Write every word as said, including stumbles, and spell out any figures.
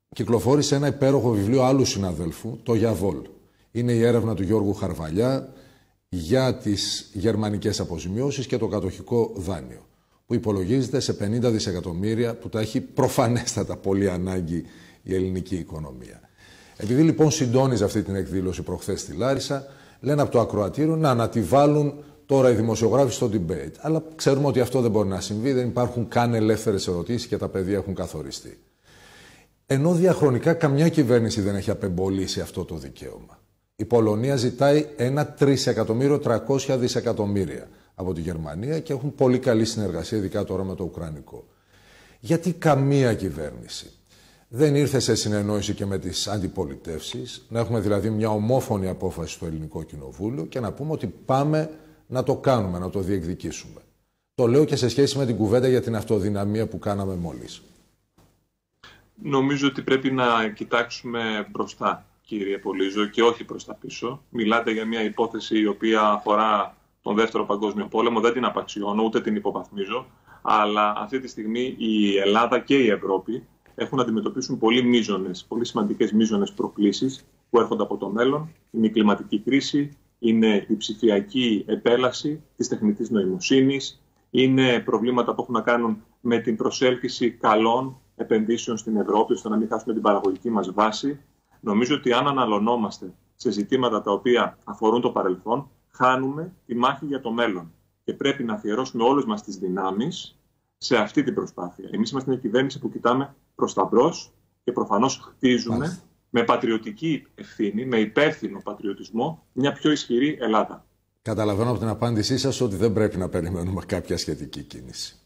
κυκλοφόρησε ένα υπέροχο βιβλίο άλλου συναδέλφου, το Γιαβόλ. Είναι η έρευνα του Γιώργου Χαρβαλιά για τις γερμανικές αποζημιώσεις και το κατοχικό δάνειο, που υπολογίζεται σε πενήντα δισεκατομμύρια, που τα έχει προφανέστατα πολύ ανάγκη η ελληνική οικονομία. Επειδή λοιπόν συντόνιζε αυτή την εκδήλωση προχθές στη Λάρισα, λένε από το ακροατήριο να, να τη βάλουν τώρα οι δημοσιογράφοι στο debate. Αλλά ξέρουμε ότι αυτό δεν μπορεί να συμβεί, δεν υπάρχουν καν ελεύθερες ερωτήσεις και τα πεδία έχουν καθοριστεί. Ενώ διαχρονικά καμιά κυβέρνηση δεν έχει απεμπολίσει αυτό το δικαίωμα. Η Πολωνία ζητάει ένα τρισεκατομμύριο τριακόσια δισεκατομμύρια από τη Γερμανία και έχουν πολύ καλή συνεργασία, ειδικά τώρα με το Ουκρανικό. Γιατί καμία κυβέρνηση δεν ήρθε σε συνεννόηση και με τις αντιπολιτεύσεις, να έχουμε δηλαδή μια ομόφωνη απόφαση στο Ελληνικό Κοινοβούλιο και να πούμε ότι πάμε να το κάνουμε, να το διεκδικήσουμε. Το λέω και σε σχέση με την κουβέντα για την αυτοδυναμία που κάναμε μόλις. Νομίζω ότι πρέπει να κοιτάξουμε μπροστά, κύριε Πολύζο, και όχι προς τα πίσω. Μιλάτε για μια υπόθεση η οποία αφορά τον Δεύτερο Παγκόσμιο Πόλεμο, δεν την απαξιώνω, ούτε την υποβαθμίζω, αλλά αυτή τη στιγμή η Ελλάδα και η Ευρώπη έχουν να αντιμετωπίσουν πολύ μείζονες, πολύ σημαντικές μείζονες προκλήσεις που έρχονται από το μέλλον. Είναι η κλιματική κρίση, είναι η ψηφιακή επέλαση της τεχνητής νοημοσύνης, είναι προβλήματα που έχουν να κάνουν με την προσέλκυση καλών επενδύσεων στην Ευρώπη, ώστε να μην χάσουμε την παραγωγική μας βάση. Νομίζω ότι αν αναλωνόμαστε σε ζητήματα τα οποία αφορούν το παρελθόν, χάνουμε τη μάχη για το μέλλον. Και πρέπει να αφιερώσουμε όλες μας τις δυνάμεις σε αυτή την προσπάθεια. Εμείς είμαστε μια κυβέρνηση που κοιτάμε προς τα μπρος και προφανώς χτίζουμε Μάλιστα. με πατριωτική ευθύνη, με υπεύθυνο πατριωτισμό, μια πιο ισχυρή Ελλάδα. Καταλαβαίνω από την απάντησή σας ότι δεν πρέπει να περιμένουμε κάποια σχετική κίνηση.